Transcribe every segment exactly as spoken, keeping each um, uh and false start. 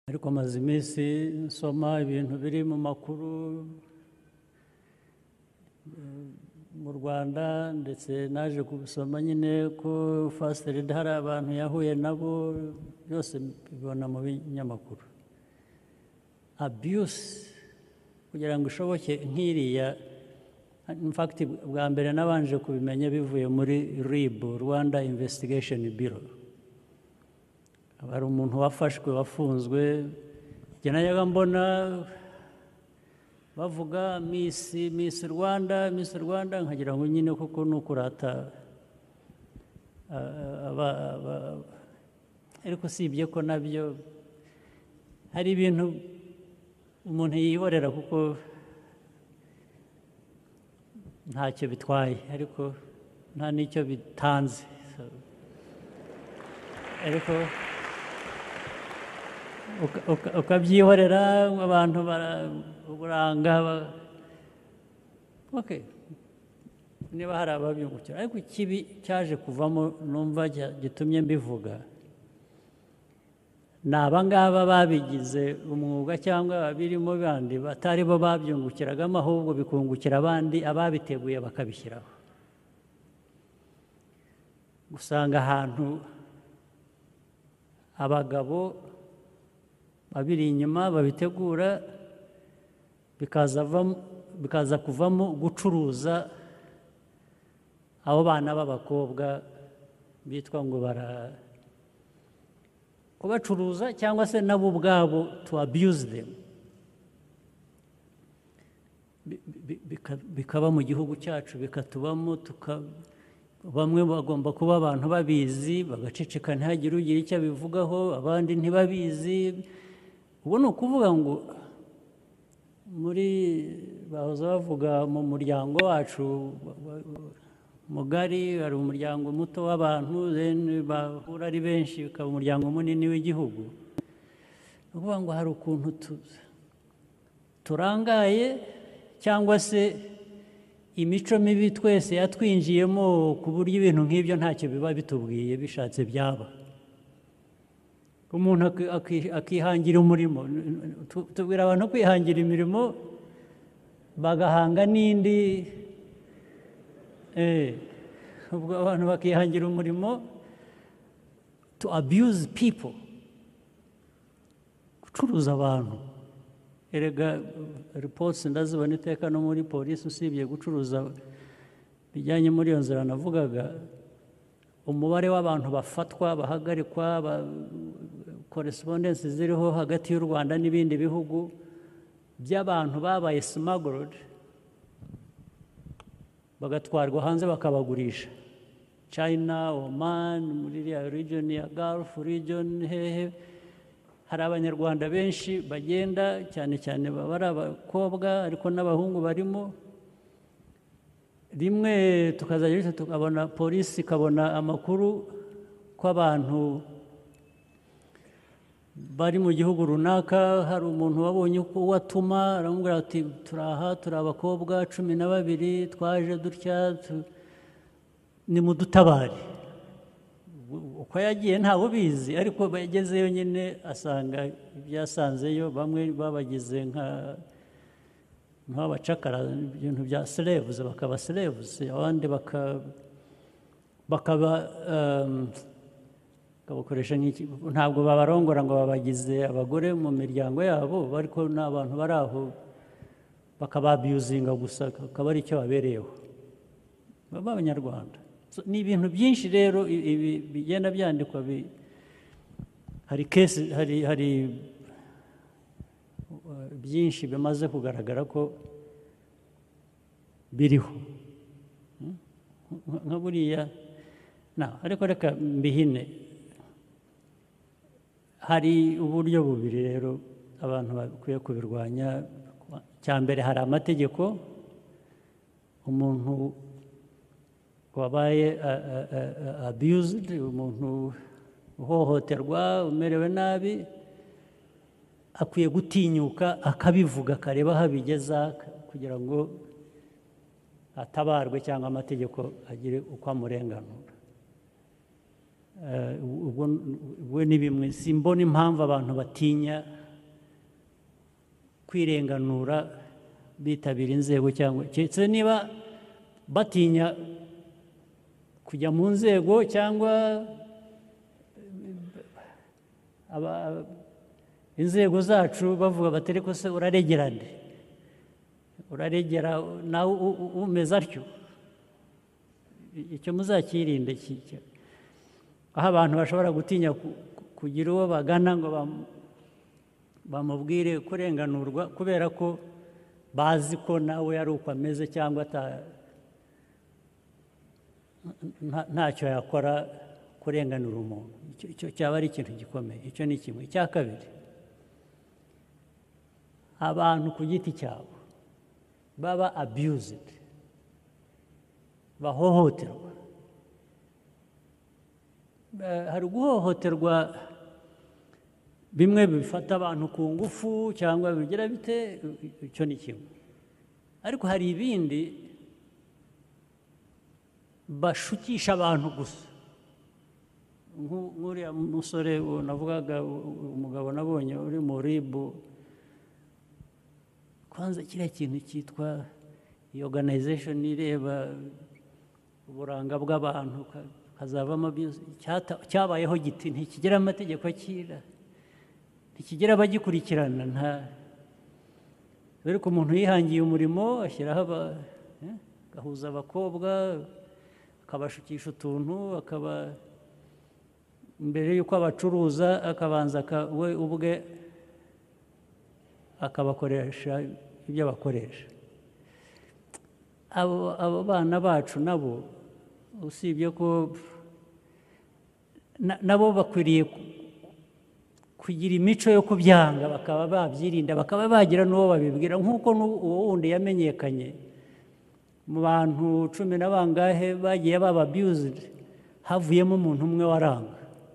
ariko maze iminsi nsoma ibintu biri mu makuru mu Rwanda, ndetse naje kubisoma nyine ko First Lady hari abantu yahuye nabo, byose bibona mu binyamakuru. Abuse kugira ngo ishoboke nk'iriya, in fact bwa mbere nabanje kubimenya bivuye muri R I B, Rwanda Investigation Bureau. Hari umuntu wafashwe wafunzwe, njye najyaga mbona bavuga Miss Miss Rwanda Miss Rwanda nkagira ngo nyine kuko nukurata ariko sibye ko nabyo hari ibintu umuntu yihorera kuko ntacyo bitwaye, ariko nta n'icyo bitanze, ariko ukabyihorera abantu baranga. Okay, niba hari ababyungukira, ariko ikibi cyaje kuvamo numva gitumye mbivuga ni abangaba babigize umwuga cyangwa babirimo bandi batari bo babyungukiragamo, ahubwo bikungukira abandi ababiteguye bakabishyiraho. Usanga ahantu abagabo babiri inyuma babitegura, bikaza kuvamo gucuruza abo bana b'abakobwa bitwa ngo bara kubacuruza, cyangwa se nabo ubwabo to abuse them, bikaba mu gihugu cyacu bikatubamo. Bamwe bagomba kuba abantu babizi bagaceceka ntihagire ugira icyo abivugaho, abandi ntibabizi. Ubu ni ukuvuga ngo muri bahoze bavuga mu muryango wacu mugari hari umuryango muto w'abantu, bahura ari benshi bikaba umuryango munini w'igihugu. Ni ukuvuga ngo hari ukuntu turangaye, cyangwa se imico mibi twese yatwinjiyemo ku buryo ibintu nk'ibyo ntacyo biba bitubwiye, bishatse byaba. Umuntu akihangira umurimo, tubwira abantu kwihangira imirimo bagahanga n'indi, ubwo abantu bakihangira umurimo, to abuse people, gucuruza abantu. Erega reports ndazibona iteka no muri polisi, usibye gucuruza bijyanye muri iyo nzira navugaga, umubare w'abantu bafatwa bahagarikwa, correspondence ziriho hagati y'u Rwanda n'ibindi bihugu by'abantu babaye smuggled bagatwarwa hanze bakabagurisha, China, Oman, muri iriya region ya Gulf region, hehe. Hari abanyarwanda benshi bagenda, cyane cyane baba ari abakobwa ariko n'abahungu barimo. Rimwe tukazajya tukabona polisi ikabona amakuru ko abantu bari mu gihugu runaka, hari umuntu wabonye uko watuma aramubwira ati turaha turi abakobwa cumi na babiri twaje dutya, nimudutabare. Uko yagiye ntawe ubizi, ariko bagezeyo nyine asanga ibyasanzeyo, bamwe babagize nka nk'abacakara, ibintu bya slaves, bakaba slaves, abandi bakaba bakoresha nk'iki, ntabwo babarongora ngo babagize abagore mu miryango yabo, ariko n'abantu bari aho bakababyuzinga gusa, akaba ari icyo babereyeho b'abanyarwanda. Ni ibintu byinshi rero ibi bigenda byandikwa, hari kesi, hari hari byinshi bimaze kugaragara ko biriho nka buriya. Ariko reka mbihine, hari uburyo bubiri rero abantu bakwiye kubirwanya. Cya mbere hari amategeko, umuntu wabaye abused, umuntu uhohoterwa, umerewe nabi, akwiye gutinyuka akabivuga, akareba aho abigeza kugira ngo atabarwe cyangwa amategeko agire uko amurenganura. Ubwo ni bimwe, simbona impamvu abantu batinya kwirenganura bitabira inzego cyangwa keretse niba batinya kujya mu nzego cyangwa aba inzego zacu bavuga batari ko se uraregera nde uraregera nawe umeze atyo icyo muzakirinde aho abantu bashobora gutinya kugira uwo bagana ngo bamubwire kurenganurwa kubera ko bazi ko nawe ari uko ameze cyangwa ntacyo yakora kurenganura umuntu icyo cyaba ari ikintu gikomeye icyo ni kimwe icya kabiri abantu ku giti cyabo baba abused bahohoterwa hari guhohoterwa bimwe bifata abantu ku ngufu cyangwa bigira bite icyo ni kimwe ariko hari ibindi bashukisha abantu gusa nk'uriya musore navugaga umugabo nabonye uri mu ribu kwanza kiriya kintu cyitwa iyi organization ireba uburanga bw'abantu hazavamo cyabayeho giti ntikigira amategeko akira ntikigira abagikurikirana nta ariko umuntu yihangiye umurimo ashyiraho agahuza abakobwa akabashukisha utuntu akaba mbere y'uko abacuruza akabanza we ubwe akabakoresha ibyo bakoresha abo bana bacu nabo usibye ko nabo bakwiriye kugira imico yo kubyanga bakaba babyirinda bakaba bagira n'uwo babibwira nk'uko uwo wundi yamenyekanye mu bantu cumi na bangahe bagiye baba abused havuyemo umuntu umwe waranga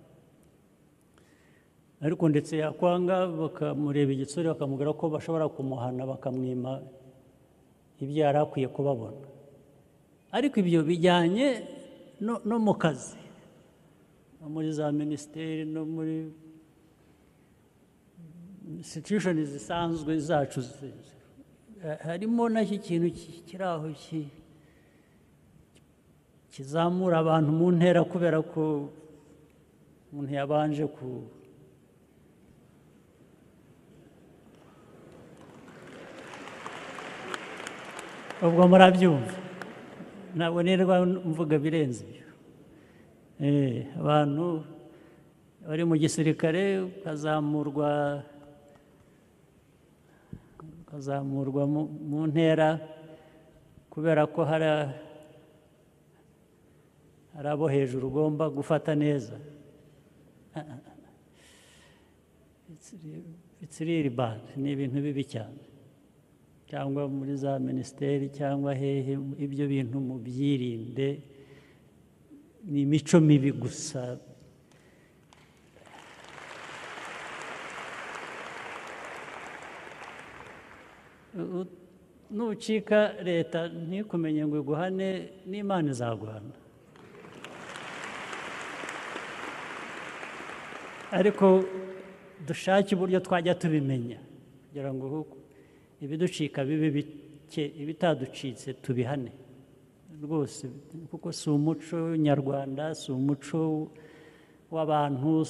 ariko ndetse yakwanga bakamureba igitsure bakamubwira ko bashobora kumuhana bakamwima ibyo yari akwiye kubabona ariko ibyo bijyanye no mu kazi no muri za minisiteri no muri institution zisanzwe zacu harimo n'iki kintu kiri aho kizamura abantu mu ntera kubera ko umuntu yabanje ku ubwo murabyumva ntabwo nirwa mvuga birenze ibyo abantu bari mu gisirikare ukazamurwa ukazamurwa mu ntera kubera ko hari abo hejuru ugomba gufata neza it's really bad ni ibintu bibi cyane cyangwa muri za minisiteri cyangwa hehe ibyo bintu mubyirinde ni imico mibi gusa nucika leta ntikumenye ngo iguhane n'Imana izaguhana ariko dushake uburyo twajya tubimenya kugira ngo ibiducika bibe bike ibitaducitse tubihane rwose kuko si umuco nyarwanda si umuco w'abantu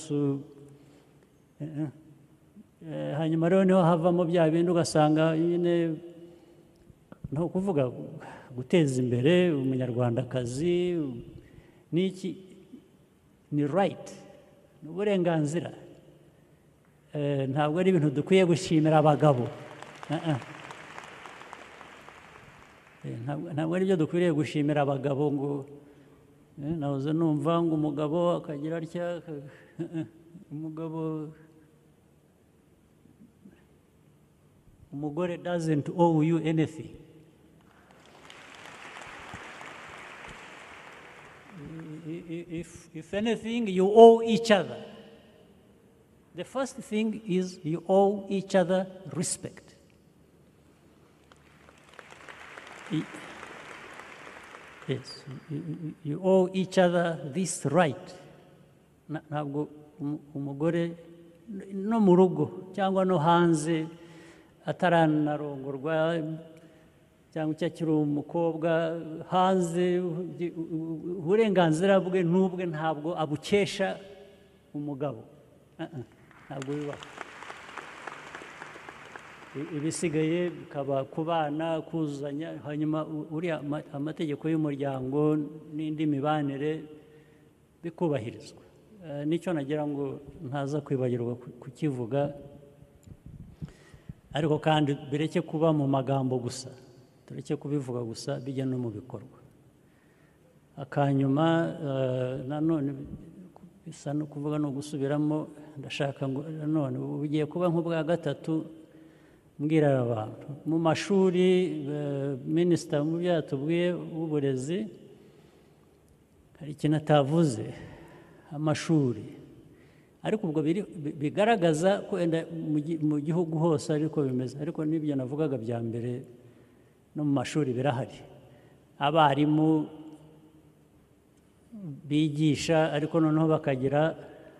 hanyuma rero niho havamo bya bindi ugasanga nyine nta kuvuga guteza imbere umunyarwandakazi n'iki ni right ni uburenganzira ntabwo ari ibintu dukwiye gushimira abagabo ntabwo ari byo dukwiriye gushimira abagabo ngo nahoze numva ngo umugabo akagira atya umugabo umugore doesn't owe you anything if, if anything you owe each other the first thing is you owe each other respect yes, you, you owe each other this right ntabwo umugore no mu rugo cyangwa no hanze ataranarongorwa cyangwa icyo akiri umukobwa hanze, uburenganzira bwe n'ubwe ntabwo abukesha umugabo, ntabwo bibaho. Ibisigaye bikaba ku bana, kuzuzanya, hanyuma uriya amategeko y'umuryango n'indi mibanire bikubahirizwa. Nicyo nagira ngo ntaza kwibagirwa kukivuga, ariko kandi bireke kuba mu magambo gusa, tureke kubivuga gusa, bijya no mu bikorwa. Akanyuma nanone bisa no kuvuga no gusubiramo, ndashaka ngo nanone bugiye kuba nk'ubwa gatatu mbwira abantu mu mashuri. Minisita mu byo yatubwiye w'uburezi hari ikintu atavuze, amashuri, ariko ubwo bigaragaza ko wenda mu gihugu hose ariko bimeze, ariko n'ibyo navugaga bya mbere no mu mashuri birahari. Abarimu bigisha ariko noneho bakagira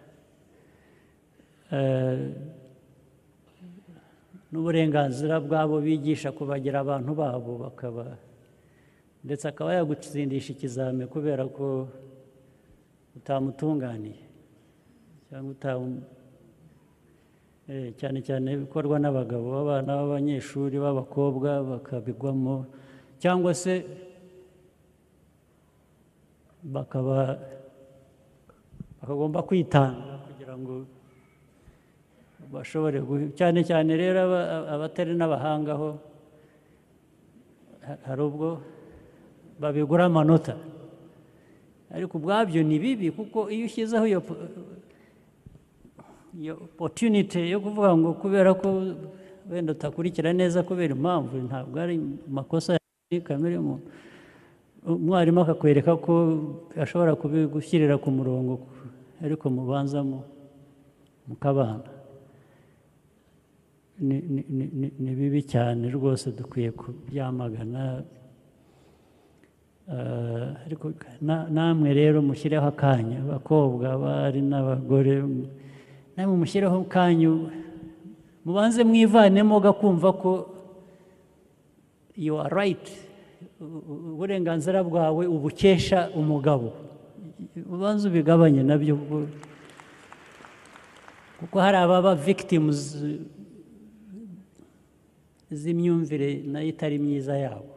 n'uburenganzira bwabo bigisha kubagira abantu babo, bakaba ndetse akaba yagutsindisha ikizame kubera ko utamutunganiye cyangwa utamu cyane cyane bikorwa n'abagabo, abana b'abanyeshuri b'abakobwa bakabigwamo, cyangwa se bakaba bakagomba kwitanga kugira ngo bashobore, cyane cyane rero abatari n'abahanga ho hari ubwo babigura amanota, ariko ubwabyo ni bibi, kuko iyo ushyizeho iyo iyo opportunity yo kuvuga ngo kubera ko wenda utakurikira neza kubera impamvu, ntabwo ari amakosa ya kamere, umwarimu akakwereka ko ashobora kubigushyirira ku murongo, ariko mubanza mukabana. Ni bibi cyane rwose, dukwiye kubyamagana. Ariko namwe rero mushyireho akanya, abakobwa, abari n'abagore, namwe mushyireho kanyu, mubanze mwivanemo gakumva ko you are right, uburenganzira bwawe ubukesha umugabo, ubanze ubigabanye nabyo, kuko hari ababa victims z'imyumvire nayo itari myiza yabo.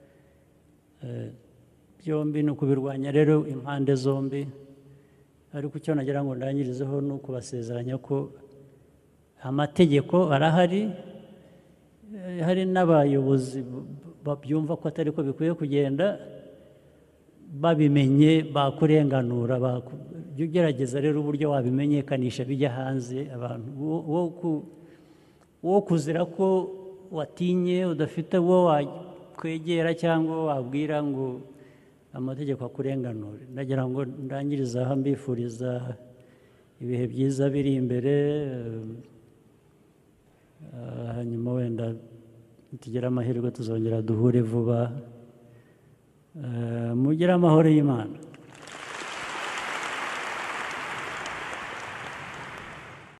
Byombi ni ukubirwanya rero impande zombi, ariko icyo nagira ngo ndangirizeho ni ukubasezeranya ko amategeko arahari, hari n'abayobozi babyumva ko atari ko bikwiye kugenda, babimenye bakurenganura. Jya ugerageza rero uburyo wabimenyekanisha bijya hanze, abantu wo kuzira ko watinye, udafite uwo wakwegera cyangwa wabwira ngo amategeko akurenganure. Ndagira ngo ndangirize aha mbifuriza ibihe byiza biri imbere, hanyuma wenda tugire amahirwe tuzongera duhure vuba. Mugire amahoro y'Imana.